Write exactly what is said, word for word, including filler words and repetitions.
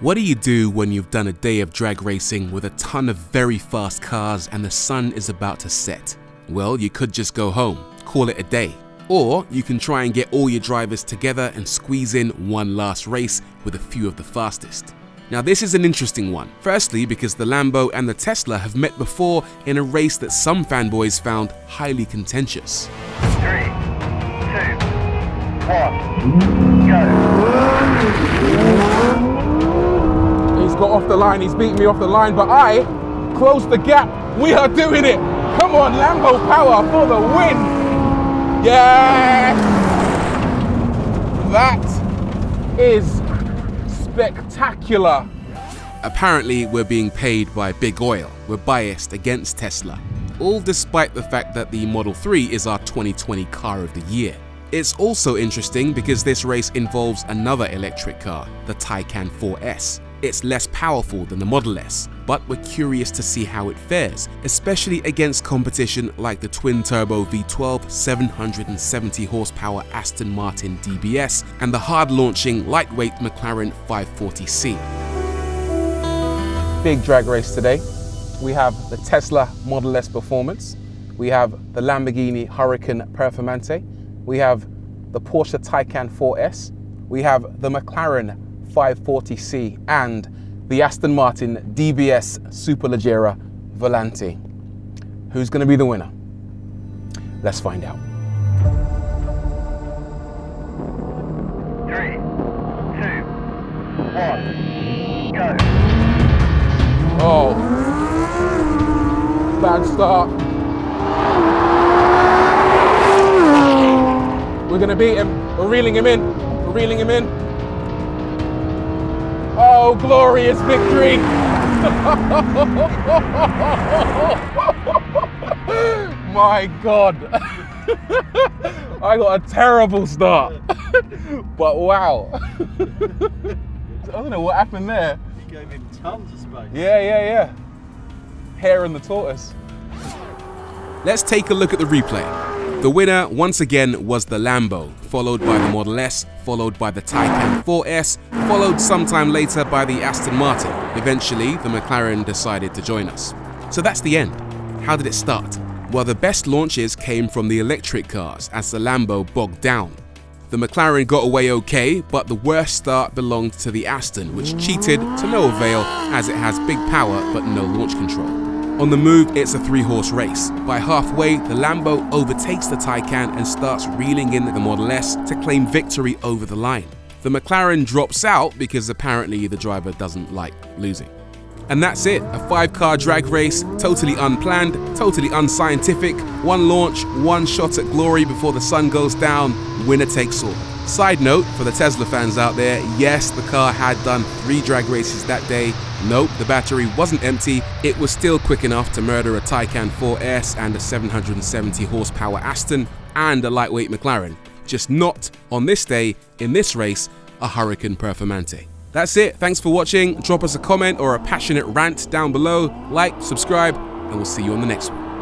What do you do when you've done a day of drag racing with a ton of very fast cars and the sun is about to set? Well, you could just go home, call it a day. Or you can try and get all your drivers together and squeeze in one last race with a few of the fastest. Now this is an interesting one. Firstly, because the Lambo and the Tesla have met before in a race that some fanboys found highly contentious. Three, two, one, go. He's got off the line, he's beaten me off the line, but I closed the gap. We are doing it. Come on, Lambo power for the win. Yeah! That is spectacular. Apparently we're being paid by big oil. We're biased against Tesla. All despite the fact that the Model three is our twenty twenty car of the year. It's also interesting because this race involves another electric car, the Taycan four S. It's less powerful than the Model S, but we're curious to see how it fares, especially against competition like the twin-turbo V twelve seven hundred seventy horsepower Aston Martin D B S and the hard-launching lightweight McLaren five forty C. Big drag race today. We have the Tesla Model S Performance, we have the Lamborghini Huracan Performante, we have the Porsche Taycan four S, we have the McLaren five forty C and the Aston Martin D B S Superleggera Volante. Who's going to be the winner? Let's find out. Three, two, one, go. Oh, bad start. We're going to beat him. We're reeling him in. We're reeling him in. Oh, glorious victory! My God, I got a terrible start, but wow. I don't know what happened there. You gave him tons of space. Yeah, yeah, yeah. Hair and the tortoise. Let's take a look at the replay. The winner once again was the Lambo, followed by the Model S, followed by the Taycan four S, followed sometime later by the Aston Martin. Eventually, the McLaren decided to join us. So that's the end. How did it start? Well, the best launches came from the electric cars as the Lambo bogged down. The McLaren got away okay, but the worst start belonged to the Aston, which cheated to no avail as it has big power but no launch control. On the move, it's a three-horse race. By halfway, the Lambo overtakes the Taycan and starts reeling in the Model S to claim victory over the line. The McLaren drops out because apparently the driver doesn't like losing. And that's it, a five-car drag race, totally unplanned, totally unscientific, one launch, one shot at glory before the sun goes down, winner takes all. Side note for the Tesla fans out there, yes, the car had done three drag races that day. Nope, the battery wasn't empty, it was still quick enough to murder a Taycan four S and a seven hundred seventy horsepower Aston and a lightweight McLaren. Just not, on this day, in this race, a Huracan Performante. That's it, thanks for watching, drop us a comment or a passionate rant down below, like, subscribe, and we'll see you on the next one.